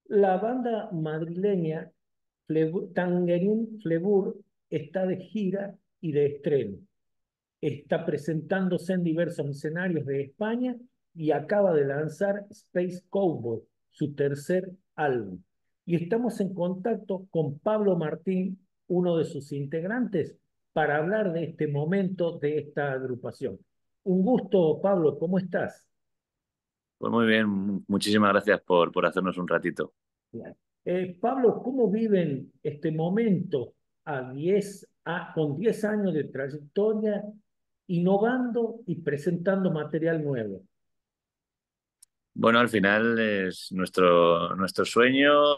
La banda madrileña Tangerine Flebur está de gira y de estreno. Está presentándose en diversos escenarios de España y acaba de lanzar Space Cowboy, su tercer álbum. Y estamos en contacto con Pablo Martín, uno de sus integrantes, para hablar de este momento de esta agrupación. Un gusto, Pablo, ¿cómo estás? Pues muy bien, muchísimas gracias por hacernos un ratito. Bien. Pablo, ¿cómo viven este momento con 10 años de trayectoria, innovando y presentando material nuevo? Bueno, al final es nuestro sueño,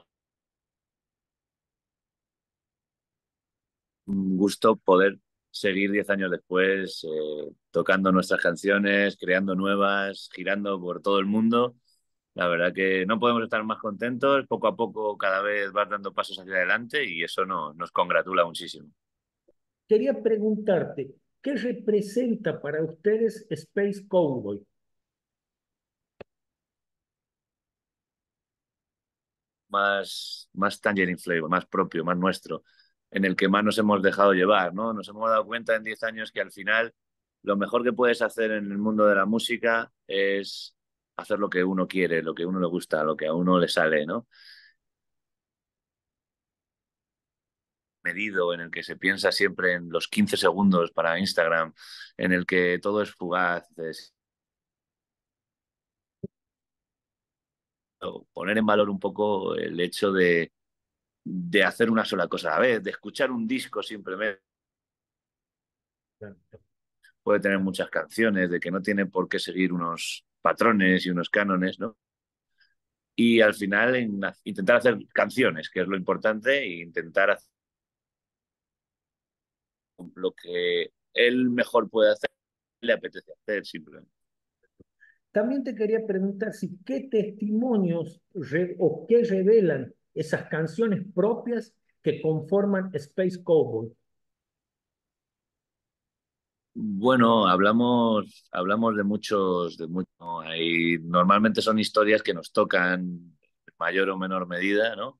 un gusto poder seguir 10 años después tocando nuestras canciones, creando nuevas, girando por todo el mundo. La verdad que no podemos estar más contentos. Poco a poco cada vez vas dando pasos hacia adelante y eso nos congratula muchísimo. Quería preguntarte, ¿qué representa para ustedes Space Cowboy? Más Tangerine Flavor, más propio, más nuestro, en el que más nos hemos dejado llevar, ¿no? Nos hemos dado cuenta en 10 años que al final lo mejor que puedes hacer en el mundo de la música es hacer lo que uno quiere, lo que a uno le gusta, lo que a uno le sale, ¿no? Medido, en el que se piensa siempre en los 15 segundos para Instagram, en el que todo es fugaz, es poner en valor un poco el hecho de hacer una sola cosa a la vez, de escuchar un disco simplemente. Puede tener muchas canciones, de que no tiene por qué seguir unos patrones y unos cánones, ¿no? Y al final intentar hacer canciones, que es lo importante, e intentar hacer lo que él mejor puede hacer, le apetece hacer simplemente. También te quería preguntar si qué testimonios o qué revelan esas canciones propias que conforman Space Cowboy. Bueno, hablamos de muchos, ¿no? Normalmente son historias que nos tocan en mayor o menor medida, ¿no?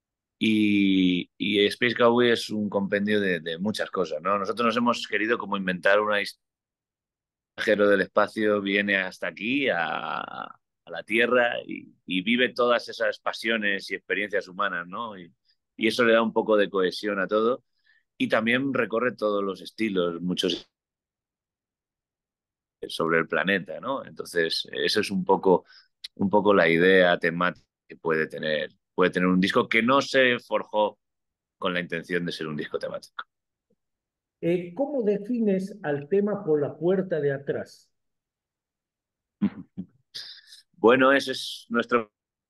Y Space Cowboy es un compendio de muchas cosas, ¿no? Nosotros nos hemos querido como inventar una historia. Viajero del espacio viene hasta aquí, a la Tierra, y vive todas esas pasiones y experiencias humanas, ¿no? Y eso le da un poco de cohesión a todo. Y también recorre todos los estilos, muchos sobre el planeta, ¿no? Entonces, eso es un poco la idea temática que puede tener un disco que no se forjó con la intención de ser un disco temático. ¿Cómo defines al tema por la puerta de atrás? Bueno, ese es nuestro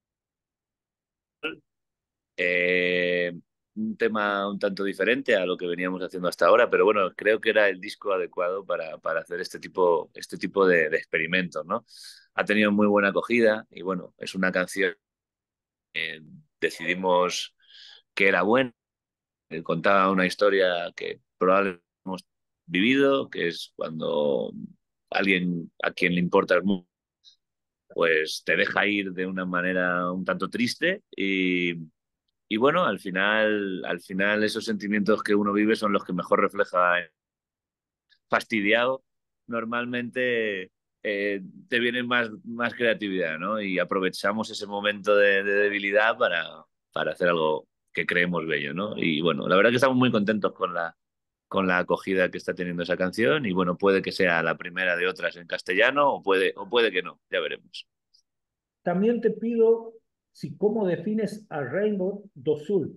Eh, un tema un tanto diferente a lo que veníamos haciendo hasta ahora, pero bueno, creo que era el disco adecuado para hacer este tipo de experimentos, ¿no? Ha tenido muy buena acogida y bueno, es una canción que decidimos que era buena, que contaba una historia que probablemente hemos vivido, que es cuando alguien a quien le importa el mundo, pues te deja ir de una manera un tanto triste y bueno, al final esos sentimientos que uno vive son los que mejor refleja. Fastidiado, normalmente te viene más creatividad, ¿no? Y aprovechamos ese momento de debilidad para hacer algo que creemos bello, ¿no? Y bueno, la verdad que estamos muy contentos con la acogida que está teniendo esa canción y bueno, puede que sea la primera de otras en castellano o puede que no, ya veremos. También te pido si cómo defines a Rainbow do Sul.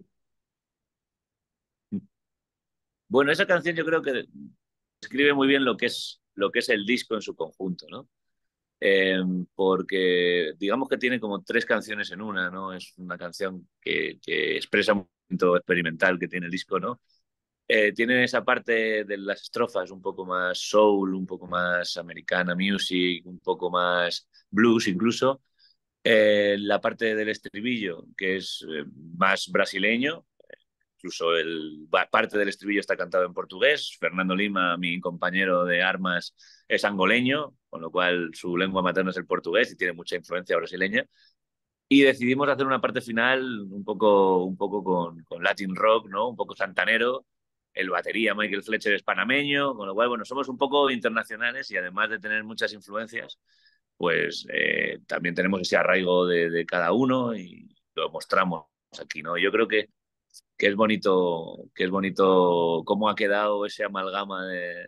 Bueno, esa canción yo creo que describe muy bien lo que es el disco en su conjunto, ¿no? Eh, Porque digamos que tiene como tres canciones en una, ¿no? Es una canción que expresa un momento experimental que tiene el disco, ¿no? Tiene esa parte de las estrofas un poco más soul, un poco más americana music, un poco más blues incluso. La parte del estribillo, que es más brasileño, incluso parte del estribillo está cantado en portugués. Fernando Lima, mi compañero de armas, es angoleño, con lo cual su lengua materna es el portugués y tiene mucha influencia brasileña. Y decidimos hacer una parte final un poco con Latin rock, ¿no? Un poco santanero. El batería Michael Fletcher es panameño, con lo cual, bueno, somos un poco internacionales y además de tener muchas influencias, pues también tenemos ese arraigo de cada uno y lo mostramos aquí, ¿no? Yo creo que es bonito cómo ha quedado ese amalgama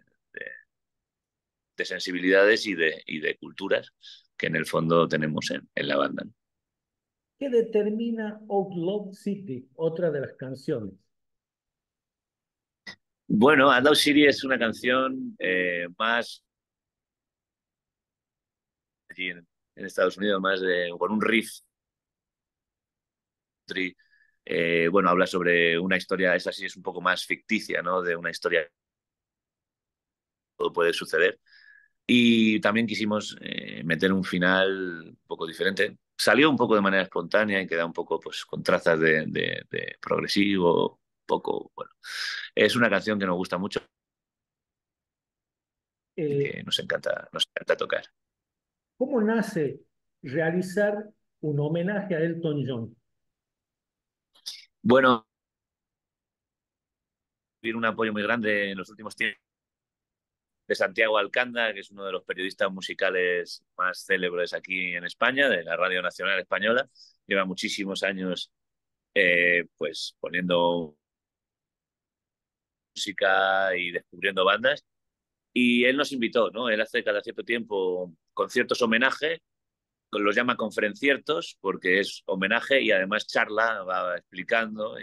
de sensibilidades y de culturas que en el fondo tenemos en la banda, ¿no? ¿Qué determina Outlaw City, otra de las canciones? Bueno, Outlaw City es una canción más allí en Estados Unidos, más con un riff. Bueno, habla sobre una historia, esa sí es un poco más ficticia, ¿no? De una historia que todo puede suceder. Y también quisimos meter un final un poco diferente. Salió un poco de manera espontánea y queda un poco pues, con trazas de progresivo, poco, bueno. Es una canción que nos gusta mucho y Eh, que nos encanta tocar. ¿Cómo nace realizar un homenaje a Elton John? Bueno, un apoyo muy grande en los últimos tiempos de Santiago Alcanda, que es uno de los periodistas musicales más célebres aquí en España, de la Radio Nacional Española. Lleva muchísimos años pues poniendo música y descubriendo bandas. Y él nos invitó, ¿no? Él hace cada cierto tiempo conciertos homenaje, los llama conferenciertos porque es homenaje y además charla, va explicando.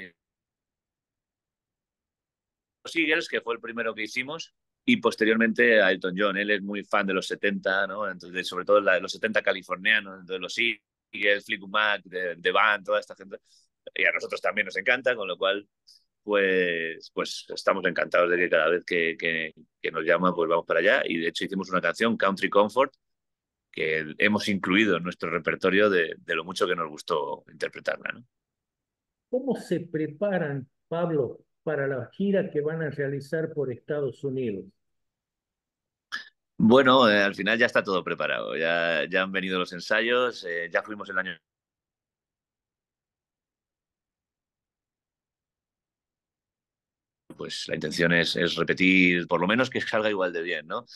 Los Eagles, que fue el primero que hicimos, y posteriormente a Elton John. Él es muy fan de los 70, ¿no? Entonces, sobre todo los 70 californianos, entonces los Eagles, Fleetwood Mac, de Band, toda esta gente. Y a nosotros también nos encanta, con lo cual, pues estamos encantados de que cada vez que nos llama, pues vamos para allá. Y de hecho hicimos una canción, Country Comfort, que hemos incluido en nuestro repertorio de lo mucho que nos gustó interpretarla, ¿no? ¿Cómo se preparan, Pablo, para la gira que van a realizar por Estados Unidos? Bueno, al final ya está todo preparado, ya han venido los ensayos, ya fuimos el año. Pues la intención es repetir, por lo menos que salga igual de bien, ¿no?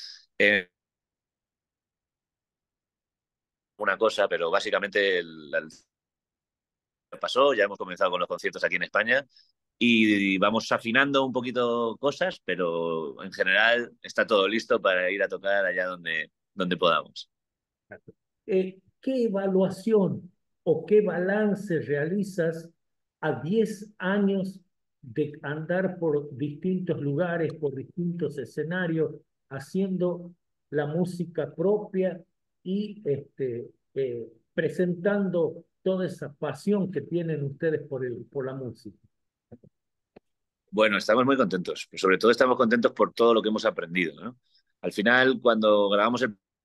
Una cosa, pero básicamente el pasó, ya hemos comenzado con los conciertos aquí en España y vamos afinando un poquito cosas, pero en general está todo listo para ir a tocar allá donde podamos. ¿Qué evaluación o qué balance realizas a 10 años de andar por distintos lugares, por distintos escenarios, haciendo la música propia y presentando toda esa pasión que tienen ustedes por la música? Bueno, estamos muy contentos, pero sobre todo estamos contentos por todo lo que hemos aprendido, ¿no? Al final, cuando grabamos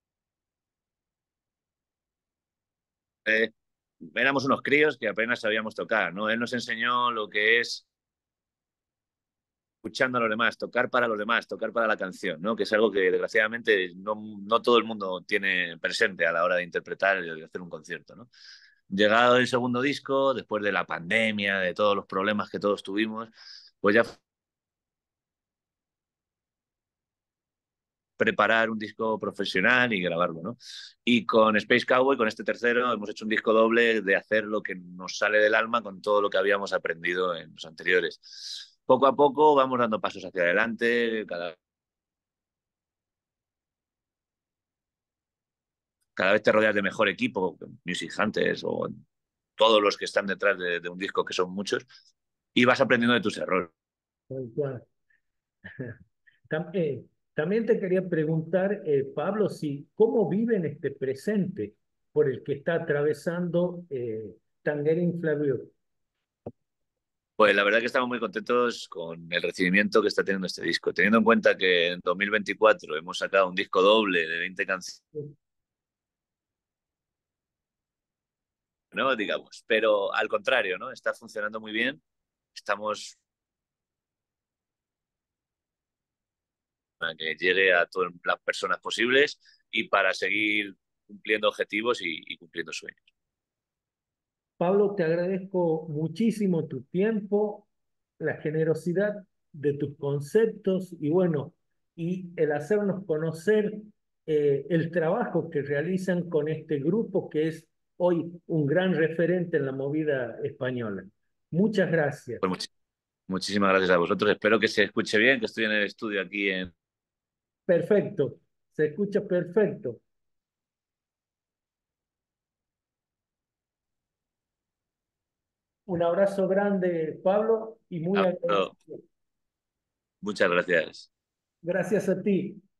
eh, éramos unos críos que apenas sabíamos tocar, ¿no? Él nos enseñó lo que es escuchando a los demás, tocar para los demás, tocar para la canción, ¿no? Que es algo que desgraciadamente no todo el mundo tiene presente a la hora de interpretar y de hacer un concierto, ¿no? Llegado el segundo disco, después de la pandemia, de todos los problemas que todos tuvimos, pues ya preparar un disco profesional y grabarlo, ¿no? Y con Space Cowboy, con este tercero, hemos hecho un disco doble de hacer lo que nos sale del alma con todo lo que habíamos aprendido en los anteriores. Poco a poco vamos dando pasos hacia adelante, cada vez te rodeas de mejor equipo, Music Hunters o todos los que están detrás de un disco, que son muchos, y vas aprendiendo de tus errores. Tal cual. También te quería preguntar, Pablo, si cómo viven este presente por el que está atravesando Tangerine Flavio. Pues la verdad que estamos muy contentos con el recibimiento que está teniendo este disco, teniendo en cuenta que en 2024 hemos sacado un disco doble de 20 canciones, ¿no? Digamos, pero al contrario, ¿no? Está funcionando muy bien, estamos para que llegue a todas las personas posibles y para seguir cumpliendo objetivos y cumpliendo sueños. Pablo, te agradezco muchísimo tu tiempo, la generosidad de tus conceptos y bueno, y el hacernos conocer el trabajo que realizan con este grupo que es hoy un gran referente en la movida española. Muchas gracias. Pues muchísimas gracias a vosotros. Espero que se escuche bien, que estoy en el estudio aquí en... Perfecto, se escucha perfecto. Un abrazo grande, Pablo, y muy Abrazo. agradecido. Muchas gracias. Gracias a ti.